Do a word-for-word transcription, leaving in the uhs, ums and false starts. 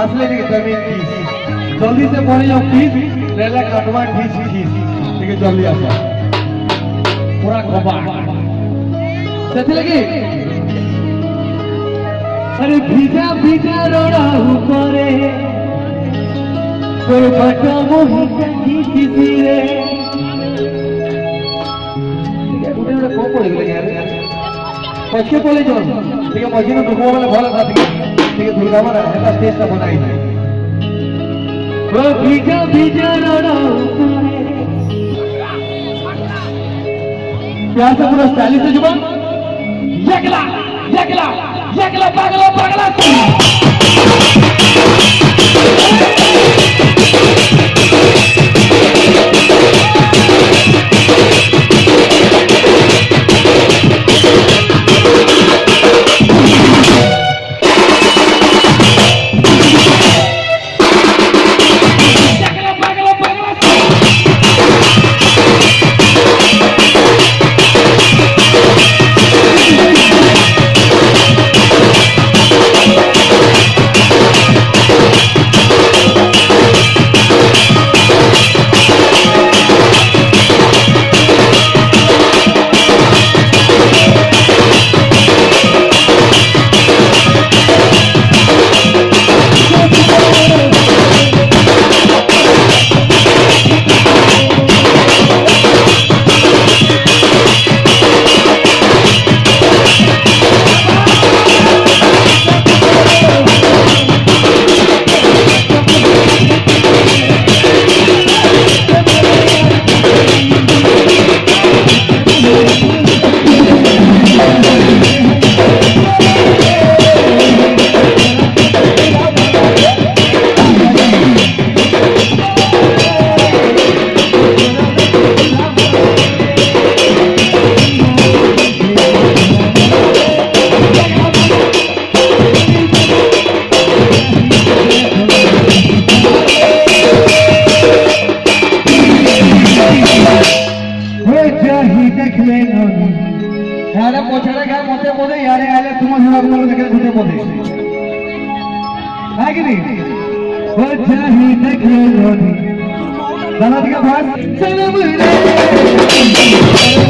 असले के जमीन की जल्दी से पड़ी जाओ प्लीज लेला कटवा खींच खींच ठीक है जल्दी आ जा पूरा खबा सेथे लगी अरे भीजा भीजा रोड़ा ऊपरे कोई बटा मोही की किसी रे ठीक है उठे उठे कौन पड़े गए यार पछे बोले जो ठीक है मझी में दुखवा वाला भला था ठीक है दुर्गा मां ऐसा स्टेज का बनाई है वो भीजा भीजा रोड़ा ऊपरे प्यार से पूरा स्टाइलिश से जुबान यकला यकला यकला पागला पागला यारे पोछड़े गए मोते पोदे यारे आले तुम सुना तुम देखे घुटे पोदे है कि नहीं हो चाही देखे लोनी दादा का भाग सनम रे